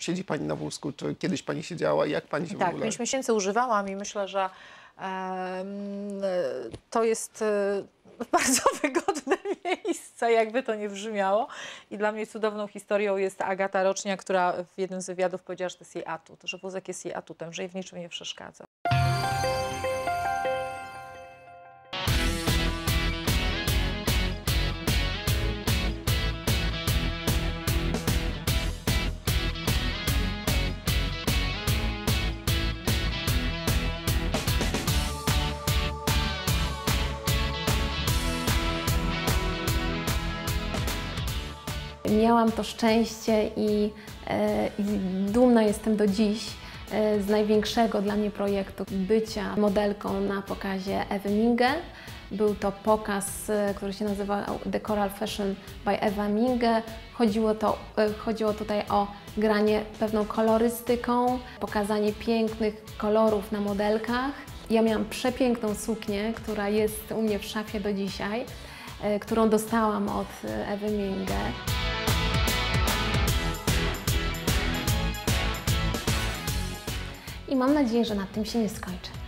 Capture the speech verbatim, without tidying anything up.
siedzi Pani na wózku, czy kiedyś Pani siedziała, jak Pani się Tak, w ogóle... pięć miesięcy używałam i myślę, że e, to jest e, bardzo wygodne miejsce, jakby to nie brzmiało. I dla mnie cudowną historią jest Agata Rocznia, która w jednym z wywiadów powiedziała, że to jest jej atut, że wózek jest jej atutem, że jej w niczym nie przeszkadza. Miałam to szczęście i, e, i dumna jestem do dziś e, z największego dla mnie projektu bycia modelką na pokazie Ewy Minge. Był to pokaz, e, który się nazywał The Coral Fashion by Ewa Minge. Chodziło, to, e, chodziło tutaj o granie pewną kolorystyką, pokazanie pięknych kolorów na modelkach. Ja miałam przepiękną suknię, która jest u mnie w szafie do dzisiaj, e, którą dostałam od Ewy Minge. I mam nadzieję, że na tym się nie skończy.